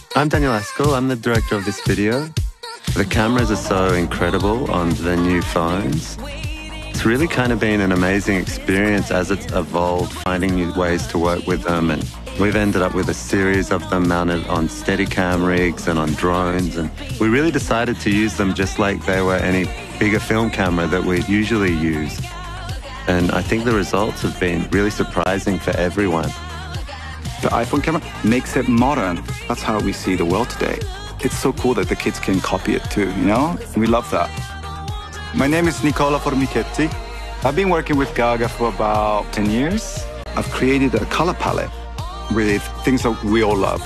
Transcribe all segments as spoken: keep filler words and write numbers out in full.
I'm Daniel Askell. I'm the director of this video. The cameras are so incredible on the new phones. It's really kind of been an amazing experience as it's evolved, finding new ways to work with them. And we've ended up with a series of them mounted on Steadicam rigs and on drones. And we really decided to use them just like they were any bigger film camera that we usually use. And I think the results have been really surprising for everyone. The iPhone camera makes it modern. That's how we see the world today. It's so cool that the kids can copy it too, you know? We love that. My name is Nicola Formichetti. I've been working with Gaga for about ten years. I've created a color palette with things that we all love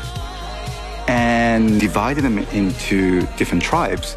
and divided them into different tribes.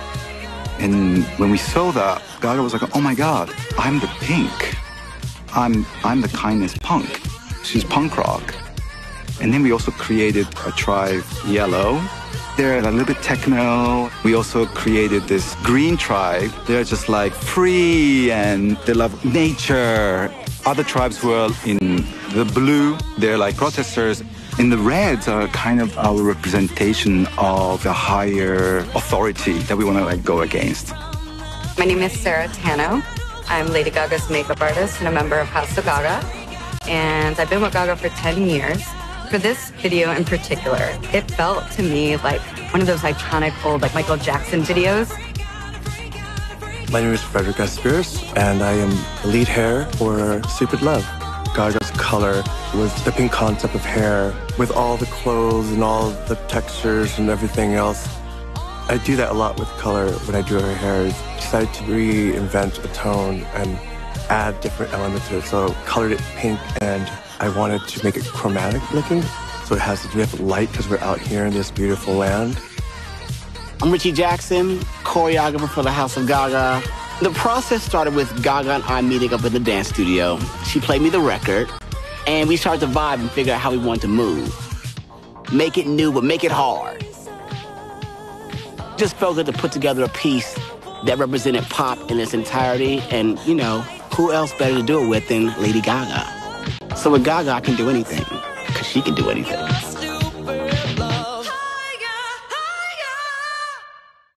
And when we saw that, Gaga was like, oh my God, I'm the pink. I'm, I'm the kindness punk. She's punk rock. And then we also created a tribe, Yellow. They're a little bit techno. We also created this green tribe. They're just like free and they love nature. Other tribes were in the blue. They're like protesters. And the reds are kind of our representation of the higher authority that we want to like go against. My name is Sarah Tano. I'm Lady Gaga's makeup artist and a member of House of Gaga. And I've been with Gaga for ten years. For this video in particular, it felt to me like one of those iconic old like Michael Jackson videos. My name is Frederick S. Spears, and I am the lead hair for Stupid Love. Gaga's color was the pink concept of hair with all the clothes and all the textures and everything else. I do that a lot with color when I do her hair. I decided to reinvent a tone and add different elements to it. So colored it pink, and I wanted to make it chromatic looking. So it has to do with light because we're out here in this beautiful land. I'm Richie Jackson, choreographer for the House of Gaga. The process started with Gaga and I meeting up in the dance studio. She played me the record, and we started to vibe and figure out how we wanted to move. Make it new, but make it hard. Just felt good to put together a piece that represented pop in its entirety, and, you know, who else better to do it with than Lady Gaga? So with Gaga, I can do anything, because she can do anything.